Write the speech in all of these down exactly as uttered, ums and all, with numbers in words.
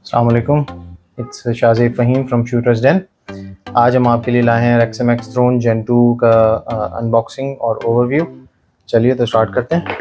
अस्सलाम वालेकुम, it's Shahzeb Faheem from shooters den. आज हम आपके लिए लाए हैं रेक्सएमएक्स थ्रोन जेन टू का अनबॉक्सिंग और ओवरव्यू। चलिए तो स्टार्ट करते हैं।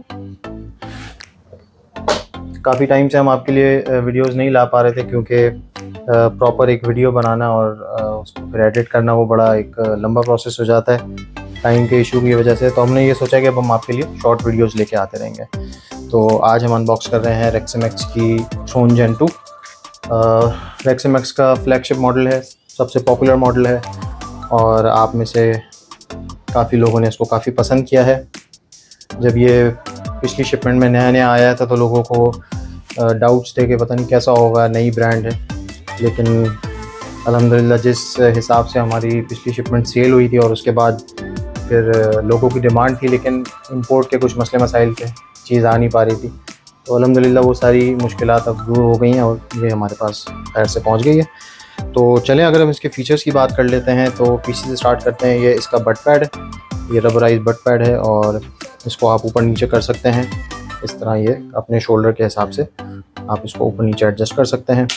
काफ़ी टाइम से हम आपके लिए वीडियोस नहीं ला पा रहे थे क्योंकि प्रॉपर एक वीडियो बनाना और उसको फिर एडिट करना वो बड़ा एक लंबा प्रोसेस हो जाता है टाइम के इशू की वजह से। तो हमने ये सोचा कि अब हम आपके लिए शॉर्ट वीडियोस लेके आते रहेंगे। तो आज हम अनबॉक्स कर रहे हैं रेक्सएमएक्स की थ्रोन जेन टू। रेक्सएमएक्स का फ्लैगशिप मॉडल है, सबसे पॉपुलर मॉडल है और आप में से काफ़ी लोगों ने इसको काफ़ी पसंद किया है। जब ये पिछली शिपमेंट में नया नया आया था तो लोगों को डाउट्स थे कि पता नहीं कैसा होगा, नई ब्रांड है, लेकिन अल्हम्दुलिल्लाह जिस हिसाब से हमारी पिछली शिपमेंट सेल हुई थी और उसके बाद फिर लोगों की डिमांड थी, लेकिन इंपोर्ट के कुछ मसले मसाइल थे, चीज़ आ नहीं पा रही थी, तो अल्हम्दुलिल्लाह वो सारी मुश्किलात अब दूर हो गई हैं और ये हमारे पास खैर से पहुंच गई है। तो चलें अगर हम इसके फ़ीचर्स की बात कर लेते हैं तो पीछे से स्टार्ट करते हैं। ये इसका बट पैड है, ये रबराइज बट पैड है और इसको आप ऊपर नीचे कर सकते हैं इस तरह। ये अपने शोल्डर के हिसाब से आप इसको ऊपर नीचे एडजस्ट कर सकते हैं।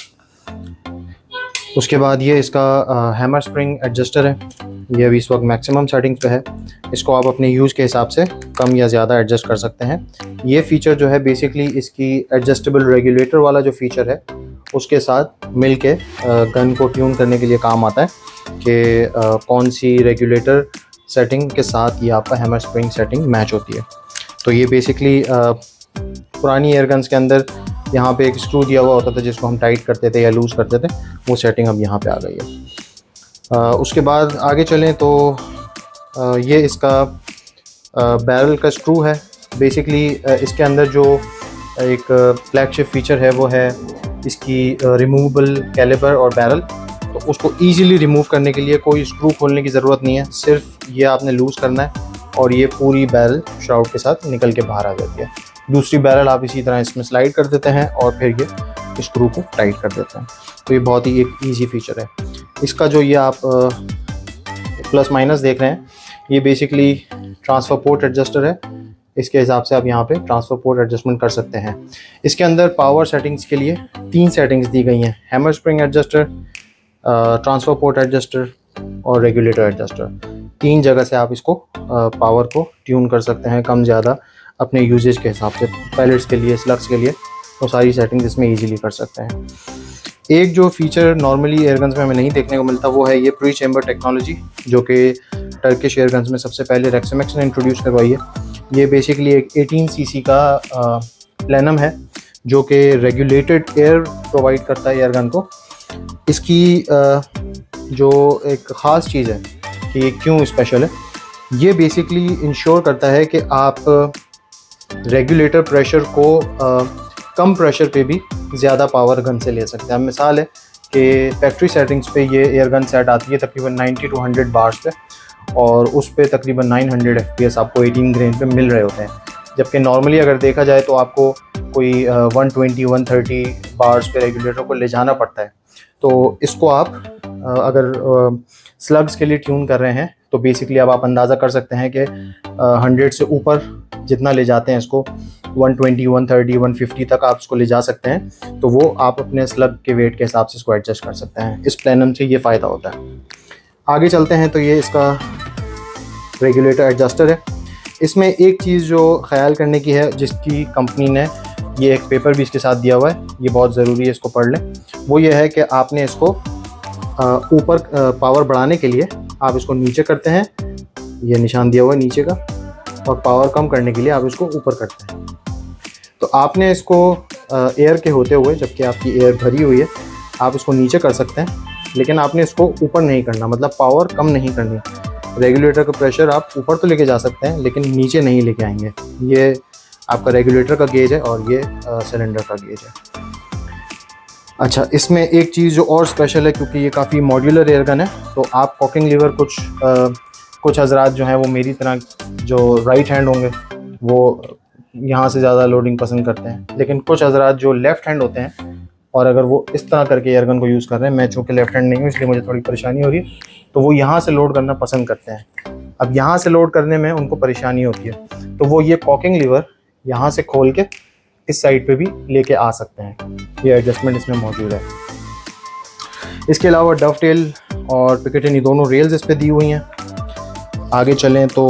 उसके बाद ये इसका हैमर स्प्रिंग एडजस्टर है, ये अभी इस वक्त मैक्सिमम सेटिंग्स पे है। इसको आप अपने यूज़ के हिसाब से कम या ज़्यादा एडजस्ट कर सकते हैं। ये फ़ीचर जो है बेसिकली इसकी एडजस्टेबल रेगुलेटर वाला जो फ़ीचर है उसके साथ मिल के गन को ट्यून करने के लिए काम आता है कि कौन सी रेगुलेटर सेटिंग के साथ ये आपका हैमर स्प्रिंग सेटिंग मैच होती है। तो ये बेसिकली पुरानी एयरगन्स के अंदर यहाँ पे एक स्क्रू दिया हुआ होता था जिसको हम टाइट करते थे या लूज़ करते थे, वो सेटिंग अब यहाँ पे आ गई है। आ, उसके बाद आगे चलें तो आ, ये इसका बैरल का स्क्रू है। बेसिकली इसके अंदर जो एक फ्लैगशिप फीचर है वो है इसकी रिमूवेबल कैलिबर और बैरल। तो उसको ईज़िली रिमूव करने के लिए कोई स्क्रू खोलने की ज़रूरत नहीं है, सिर्फ ये आपने लूज़ करना है और ये पूरी बैरल श्राउड के साथ निकल के बाहर आ जाती है। दूसरी बैरल आप इसी तरह इसमें स्लाइड कर देते हैं और फिर ये स्क्रू को टाइट कर देते हैं। तो ये बहुत ही एक इजी फीचर है। इसका जो ये आप प्लस माइनस देख रहे हैं ये बेसिकली ट्रांसफ़र पोर्ट एडजस्टर है। इसके हिसाब से आप यहाँ पे ट्रांसफ़र पोर्ट एडजस्टमेंट कर सकते हैं। इसके अंदर पावर सेटिंग्स के लिए तीन सेटिंग्स दी गई हैं, hammer spring adjuster, transfer port adjuster और रेगुलेटर एडजस्टर। तीन जगह से आप इसको पावर को ट्यून कर सकते हैं कम ज़्यादा अपने यूजेज के हिसाब से। पैलेट्स के लिए, स्लग्स के लिए वो सारी सेटिंग्स इसमें इजीली कर सकते हैं। एक जो फीचर नॉर्मली एयरगन्स में हमें नहीं देखने को मिलता वो है ये प्री चैम्बर टेक्नोलॉजी, जो कि टर्किश एयरगन्स में सबसे पहले रेक्सएमएक्स ने इंट्रोड्यूस करवाई है। ये बेसिकली एक एटीन सीसी का प्लेनम है जो कि रेगुलेटेड एयर प्रोवाइड करता है एयरगन को। इसकी आ, जो एक ख़ास चीज़ है कि ये क्यों स्पेशल है, ये बेसिकली इंश्योर करता है कि आप रेगुलेटर प्रेशर को आ, कम प्रेशर पे भी ज़्यादा पावर गन से ले सकते हैं। मिसाल है कि फैक्ट्री सेटिंग्स पे ये एयरगन सेट आती है तकरीबन नाइंटी टू हंड्रेड बार्स पे और उस पे तकरीबन nine hundred F P S आपको एटीन ग्रेन पे मिल रहे होते हैं, जबकि नॉर्मली अगर देखा जाए तो आपको कोई one twenty one thirty bars पे रेगुलेटर को ले जाना पड़ता है। तो इसको आप अगर स्लग्स के लिए ट्यून कर रहे हैं तो बेसिकली अब आप अंदाज़ा कर सकते हैं कि हंड्रेड से ऊपर जितना ले जाते हैं इसको, one twenty one thirty one fifty तक आप इसको ले जा सकते हैं। तो वो आप अपने स्लग के वेट के हिसाब से इसको एडजस्ट कर सकते हैं। इस प्लेनम से ये फ़ायदा होता है। आगे चलते हैं तो ये इसका रेगुलेटर एडजस्टर है। इसमें एक चीज़ जो ख्याल करने की है, जिसकी कंपनी ने ये एक पेपर भी इसके साथ दिया हुआ है, ये बहुत ज़रूरी है, इसको पढ़ लें। वो ये है कि आपने इसको ऊपर पावर बढ़ाने के लिए आप इसको नीचे करते हैं, ये निशान दिया हुआ है नीचे का, और पावर कम करने के लिए आप इसको ऊपर करते हैं। तो आपने इसको एयर के होते हुए, जबकि आपकी एयर भरी हुई है, आप इसको नीचे कर सकते हैं, लेकिन आपने इसको ऊपर नहीं करना, मतलब पावर कम नहीं करनी। रेगुलेटर का प्रेशर आप ऊपर तो लेके जा सकते हैं लेकिन नीचे नहीं लेके आएंगे। ये आपका रेगुलेटर का गेज है और ये सिलेंडर का गेज है। अच्छा, इसमें एक चीज़ जो और स्पेशल है, क्योंकि ये काफ़ी मॉड्यूलर एयरगन है, तो आप कॉकिंग लीवर कुछ आ, कुछ हजरात जो हैं वो मेरी तरह जो राइट हैंड होंगे वो यहाँ से ज़्यादा लोडिंग पसंद करते हैं, लेकिन कुछ हजरात जो लेफ़्ट हैंड होते हैं और अगर वो इस तरह करके एयरगन को यूज़ कर रहे हैं, मैं चूँकि लेफ़्ट हैंड नहीं हूँ इसलिए मुझे थोड़ी परेशानी हो रही है, तो वो यहाँ से लोड करना पसंद करते हैं। अब यहाँ से लोड करने में उनको परेशानी होती है, तो वो ये कॉकिंग लीवर यहाँ से खोल के इस साइड पे भी लेके आ सकते हैं। ये एडजस्टमेंट इसमें मौजूद है। इसके अलावा डवटेल और पिकेटिनी दोनों रेल्स इस पर दी हुई हैं। आगे चलें तो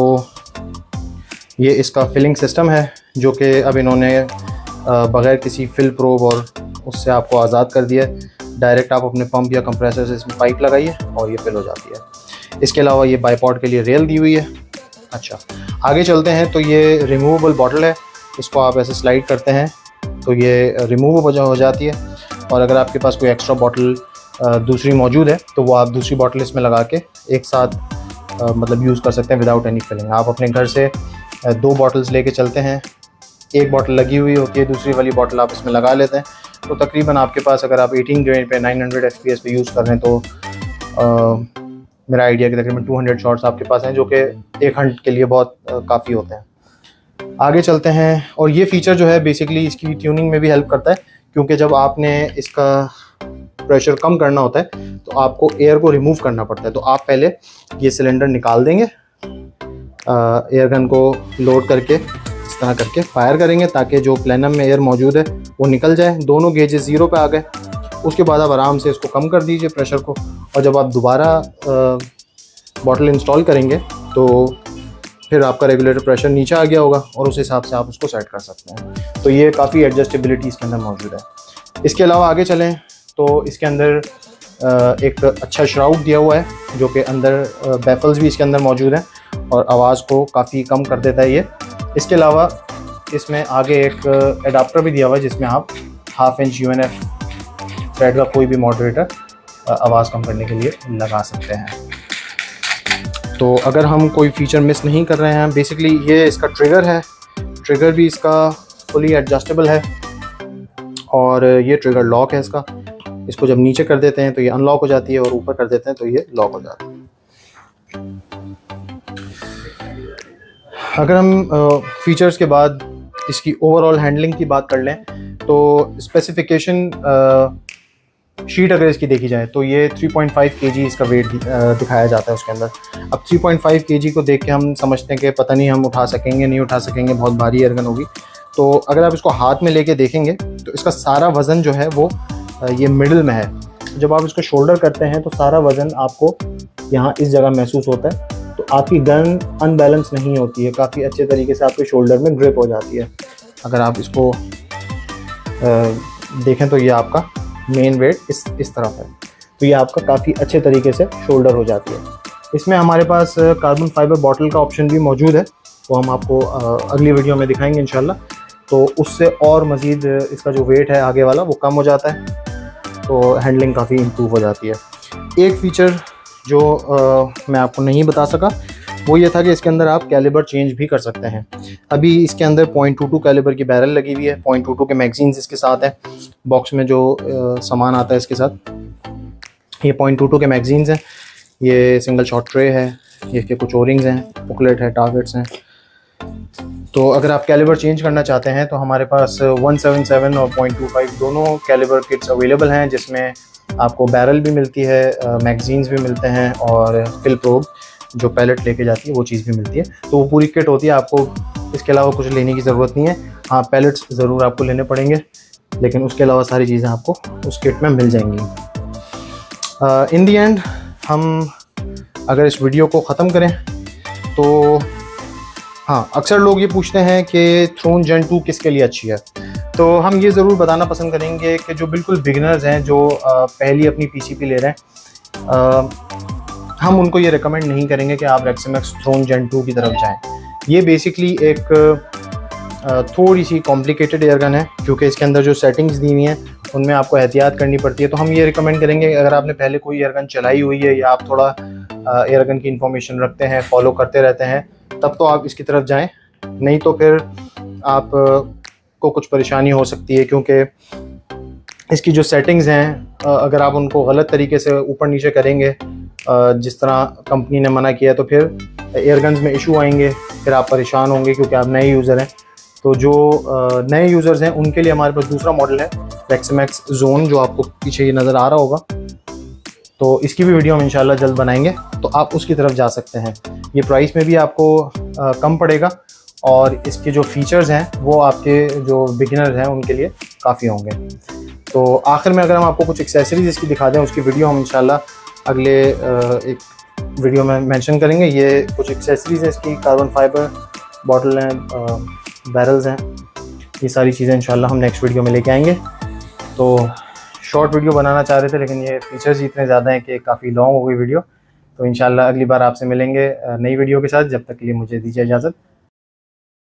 ये इसका फिलिंग सिस्टम है जो कि अब इन्होंने बग़ैर किसी फिल प्रोब और उससे आपको आज़ाद कर दिया है। डायरेक्ट आप अपने पंप या कंप्रेसर से इसमें पाइप लगाइए और ये फिल हो जाती है। इसके अलावा ये बाईपॉड के लिए रेल दी हुई है। अच्छा, आगे चलते हैं तो ये रिमूवेबल बॉटल है। इसको आप ऐसे स्लाइड करते हैं तो ये रिमूव हो जाती है, और अगर आपके पास कोई एक्स्ट्रा बॉटल दूसरी मौजूद है तो वो आप दूसरी बॉटल इसमें लगा के एक साथ आ, मतलब यूज़ कर सकते हैं विदाउट एनी फिलिंग। आप अपने घर से दो बॉटल्स लेके चलते हैं, एक बॉटल लगी हुई होती है, दूसरी वाली बॉटल आप इसमें लगा लेते हैं, तो तकरीबन आपके पास अगर आप एटीन ग्रेड पे nine hundred F P S पे यूज़ कर रहे हैं तो आ, मेरा आइडिया कि तकरीबन टू हंड्रेड शॉट्स आपके पास हैं, जो कि एक हंट के लिए बहुत काफ़ी होते हैं। आगे चलते हैं, और ये फ़ीचर जो है बेसिकली इसकी ट्यूनिंग में भी हेल्प करता है, क्योंकि जब आपने इसका प्रेशर कम करना होता है तो आपको एयर को रिमूव करना पड़ता है। तो आप पहले ये सिलेंडर निकाल देंगे, एयर गन को लोड करके इस तरह करके फायर करेंगे ताकि जो प्लेनम में एयर मौजूद है वो निकल जाए। दोनों गेजेस ज़ीरो पे आ गए। उसके बाद आप आराम से इसको कम कर दीजिए प्रेशर को, और जब आप दोबारा बॉटल इंस्टॉल करेंगे तो फिर आपका रेगुलेटर प्रेशर नीचे आ गया होगा और उस हिसाब से आप उसको सेट कर सकते हैं। तो ये काफ़ी एडजस्टेबिलिटी इसके अंदर मौजूद है। इसके अलावा आगे चलें तो इसके अंदर एक अच्छा श्राउड दिया हुआ है जो कि अंदर बैफल्स भी इसके अंदर मौजूद हैं और आवाज़ को काफ़ी कम कर देता है ये। इसके अलावा इसमें आगे एक एडाप्टर भी दिया हुआ है जिसमें आप half inch U N F thread का कोई भी मॉडरेटर आवाज़ कम करने के लिए लगा सकते हैं। तो अगर हम कोई फ़ीचर मिस नहीं कर रहे हैं, बेसिकली ये इसका ट्रिगर है। ट्रिगर भी इसका फुली एडजस्टेबल है, और ये ट्रिगर लॉक है इसका। इसको जब नीचे कर देते हैं तो ये अनलॉक हो जाती है, और ऊपर कर देते हैं तो ये लॉक हो जाती है। अगर हम फीचर्स के बाद इसकी ओवरऑल हैंडलिंग की बात कर लें तो स्पेसिफिकेशन शीट अगर इसकी देखी जाए तो ये थ्री पॉइंट फाइव केजी इसका वेट दिखाया जाता है उसके अंदर। अब थ्री पॉइंट फाइव केजी को देख के हम समझते हैं कि पता नहीं हम उठा सकेंगे नहीं उठा सकेंगे, बहुत भारी एयरगन होगी। तो अगर आप इसको हाथ में लेके देखेंगे तो इसका सारा वज़न जो है वो ये मिडिल में है। जब आप इसको शोल्डर करते हैं तो सारा वज़न आपको यहाँ इस जगह महसूस होता है, तो आपकी गन अनबैलेंस नहीं होती है, काफ़ी अच्छे तरीके से आपके शोल्डर में ग्रिप हो जाती है। अगर आप इसको देखें तो ये आपका मेन वेट इस इस तरफ है, तो ये आपका काफ़ी अच्छे तरीके से शोल्डर हो जाती है। इसमें हमारे पास कार्बन फाइबर बॉटल का ऑप्शन भी मौजूद है, वो हम आपको अगली वीडियो में दिखाएंगे इंशाल्लाह। तो उससे और मज़ीद इसका जो वेट है आगे वाला वो कम हो जाता है, तो हैंडलिंग काफ़ी इम्प्रूव हो जाती है। एक फ़ीचर जो आ, मैं आपको नहीं बता सका वो ये था कि इसके अंदर आप कैलिबर चेंज भी कर सकते हैं। अभी इसके अंदर पॉइंट टू टू कैलिबर की बैरल लगी हुई है, पॉइंट टू टू के मैगजीन्स इसके साथ है। बॉक्स में जो आ, सामान आता है इसके साथ ये पॉइंट टू टू के मैगजीन्स हैं, ये सिंगल शॉट ट्रे है, ये इसके कुछ ओरिंग्स हैं, बुकलेट है, टारगेट्स हैं। तो अगर आप कैलिबर चेंज करना चाहते हैं तो हमारे पास वन सेवन सेवन और पॉइंट टू फाइव दोनों कैलिबर किट्स अवेलेबल हैं, जिसमें आपको बैरल भी मिलती है, मैगजीन्स भी मिलते हैं, और फिल प्रोब जो पैलेट लेके जाती है वो चीज़ भी मिलती है। तो वो पूरी किट होती है, आपको इसके अलावा कुछ लेने की ज़रूरत नहीं है। हाँ, पैलेट्स ज़रूर आपको लेने पड़ेंगे, लेकिन उसके अलावा सारी चीज़ें आपको उस किट में मिल जाएंगी। इन दी एंड हम अगर इस वीडियो को ख़त्म करें तो हाँ, अक्सर लोग ये पूछते हैं कि थ्रोन जेन टू किसके लिए अच्छी है, तो हम ये ज़रूर बताना पसंद करेंगे कि जो बिल्कुल बिगिनर्स हैं, जो पहली अपनी पीसीपी ले रहे हैं, हम उनको ये रिकमेंड नहीं करेंगे कि आप रेक्सएमएक्स थ्रोन जेन टू की तरफ जाएं। ये बेसिकली एक थोड़ी सी कॉम्प्लिकेटेड एयरगन है, क्योंकि इसके अंदर जो सेटिंग्स दी हुई हैं उनमें आपको एहतियात करनी पड़ती है। तो हम ये रिकमेंड करेंगे कि अगर आपने पहले कोई एयरगन चलाई हुई है या आप थोड़ा एयरगन की इन्फॉर्मेशन रखते हैं, फॉलो करते रहते हैं, तब तो आप इसकी तरफ जाएं, नहीं तो फिर आप को कुछ परेशानी हो सकती है, क्योंकि इसकी जो सेटिंग्स हैं अगर आप उनको गलत तरीके से ऊपर नीचे करेंगे जिस तरह कंपनी ने मना किया, तो फिर एयरगन्स में इशू आएंगे, फिर आप परेशान होंगे क्योंकि आप नए यूज़र हैं। तो जो नए यूज़र्स हैं उनके लिए हमारे पास दूसरा मॉडल है रेक्सएमएक्स जोन, जो आपको पीछे ये नज़र आ रहा होगा। तो इसकी भी वीडियो हम इंशाल्लाह जल्द बनाएंगे, तो आप उसकी तरफ जा सकते हैं। ये प्राइस में भी आपको आ, कम पड़ेगा, और इसके जो फीचर्स हैं वो आपके जो बिगिनर्स हैं उनके लिए काफ़ी होंगे। तो आखिर में अगर हम आपको कुछ एक्सेसरीज़ इसकी दिखा दें, उसकी वीडियो हम इंशाल्लाह अगले एक वीडियो में मेंशन करेंगे। ये कुछ एक्सेसरीज़ है इसकी, कार्बन फाइबर बॉटल हैं, बैरल्स हैं, ये सारी चीज़ें इंशाल्लाह हम नेक्स्ट वीडियो में लेके आएंगे। तो शॉर्ट वीडियो बनाना चाह रहे थे लेकिन ये फीचर्स इतने ज़्यादा हैं कि काफ़ी लॉन्ग हो गई वीडियो। तो इंशाल्लाह अगली बार आपसे मिलेंगे नई वीडियो के साथ। जब तक के लिए मुझे दीजिए इजाज़त।